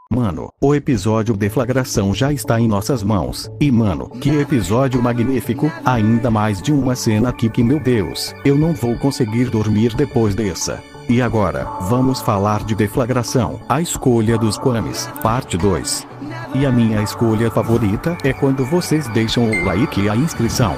Mano, o episódio Deflagração já está em nossas mãos. E mano, que episódio magnífico, ainda mais de uma cena aqui que meu Deus, eu não vou conseguir dormir depois dessa. E agora, vamos falar de Deflagração, a escolha dos Kwamis, parte 2. E a minha escolha favorita é quando vocês deixam o like e a inscrição.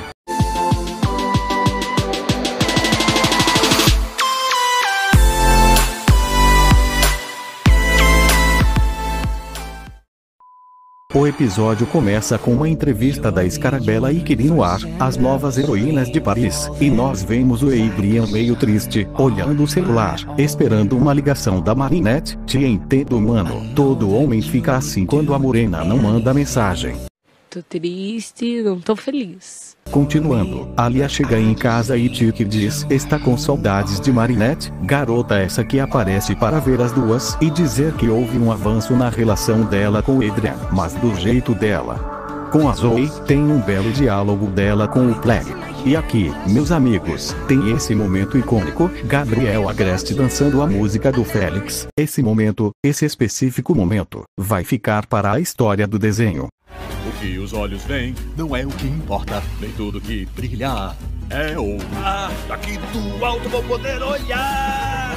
O episódio começa com uma entrevista da Scarabella e Kiri no ar, as novas heroínas de Paris, e nós vemos o Adrien meio triste, olhando o celular, esperando uma ligação da Marinette. Te entendo, mano, todo homem fica assim quando a morena não manda mensagem. Tô triste, não tô feliz. Continuando, Alia chega em casa e Tiki diz está com saudades de Marinette, garota essa que aparece para ver as duas e dizer que houve um avanço na relação dela com Adrien, mas do jeito dela. Com a Zoe, tem um belo diálogo dela com o Plague. E aqui, meus amigos, tem esse momento icônico, Gabriel Agreste dançando a música do Félix. Esse momento, esse específico momento, vai ficar para a história do desenho. O que os olhos veem não é o que importa, nem tudo que brilha é ouro. Daqui do alto vou poder olhar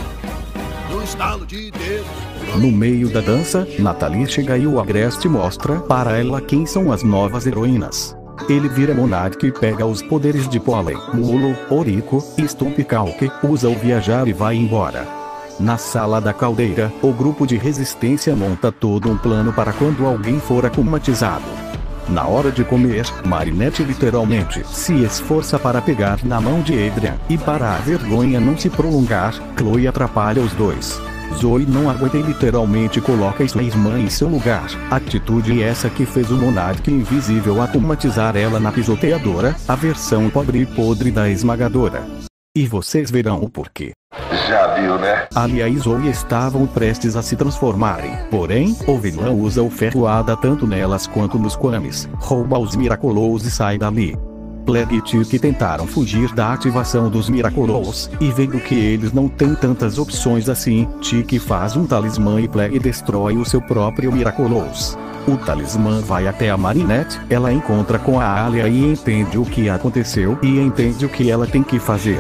no estalo de dedos. No meio da dança, Nathalie chega e o Agreste mostra para ela quem são as novas heroínas. Ele vira Monark e pega os poderes de Pólen, Mulo, Orico e Stumpkalk, usa o viajar e vai embora. Na sala da caldeira, o grupo de resistência monta todo um plano para quando alguém for akumatizado. Na hora de comer, Marinette literalmente se esforça para pegar na mão de Adrien, e para a vergonha não se prolongar, Chloe atrapalha os dois. Zoe não aguenta e literalmente coloca sua irmã em seu lugar, atitude essa que fez o Monark invisível akumatizar ela na pisoteadora, a versão pobre e podre da esmagadora. E vocês verão o porquê. Já viu, né? Alia e Zoe estavam prestes a se transformarem, porém, o vilão usa o ferroada tanto nelas quanto nos Kwamis, rouba os Miraculous e sai dali. Plague e Tiki tentaram fugir da ativação dos Miraculous, e vendo que eles não têm tantas opções assim, Tiki faz um talismã e Plague destrói o seu próprio Miraculous. O talismã vai até a Marinette, ela encontra com a Alia e entende o que aconteceu e entende o que ela tem que fazer.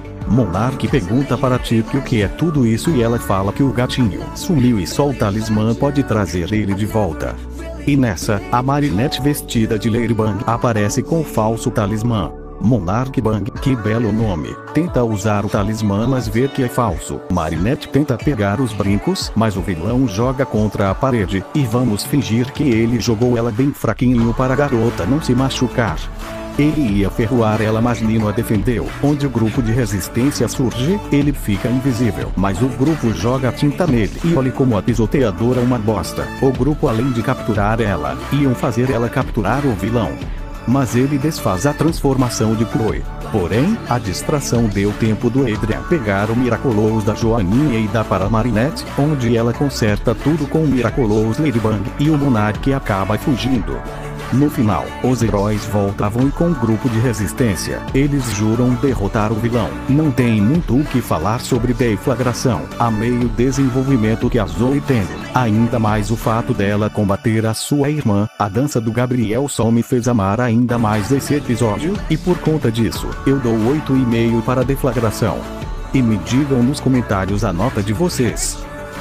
Monark pergunta para Tiki o que é tudo isso e ela fala que o gatinho sumiu e só o talismã pode trazer ele de volta. E nessa, a Marinette vestida de Ladybug aparece com o falso talismã. Monark Bang, que belo nome, tenta usar o talismã mas vê que é falso. Marinette tenta pegar os brincos, mas o vilão joga contra a parede, e vamos fingir que ele jogou ela bem fraquinho para a garota não se machucar. Ele ia ferroar ela mas Nino a defendeu, onde o grupo de resistência surge, ele fica invisível, mas o grupo joga tinta nele e olhe como a pisoteadora uma bosta. O grupo além de capturar ela, iam fazer ela capturar o vilão. Mas ele desfaz a transformação de Chloe. Porém, a distração deu tempo do Adrien pegar o Miraculous da Joaninha e dá para Marinette, onde ela conserta tudo com o Miraculous Ladybug, e o Monark acaba fugindo. No final, os heróis voltavam com um grupo de resistência. Eles juram derrotar o vilão. Não tem muito o que falar sobre Deflagração. Amei o desenvolvimento que a Zoe tem. Ainda mais o fato dela combater a sua irmã. A dança do Gabriel só me fez amar ainda mais esse episódio, e por conta disso, eu dou 8,5 para Deflagração. E me digam nos comentários a nota de vocês.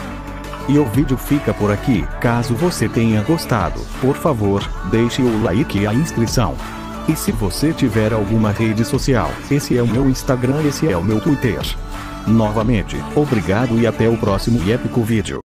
E o vídeo fica por aqui. Caso você tenha gostado, por favor, deixe o like e a inscrição. E se você tiver alguma rede social, esse é o meu Instagram, esse é o meu Twitter. Novamente, obrigado e até o próximo e épico vídeo.